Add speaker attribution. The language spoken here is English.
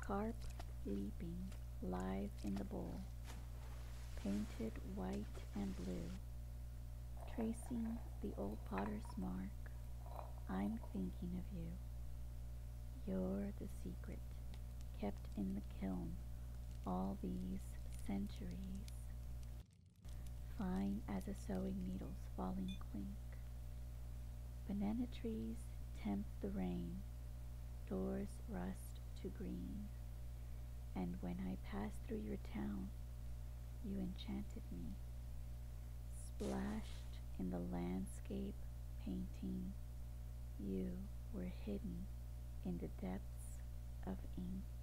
Speaker 1: carp leaping live in the bowl, painted white and blue, tracing the old potter's mark. I'm thinking of you. You're the secret, kept in the kiln all these centuries, fine as a sewing needle's falling clink. Banana trees tempt the rain, doors rust to green, and when I passed through your town, you enchanted me. Splashed in the landscape painting, you were hidden in the depths of ink.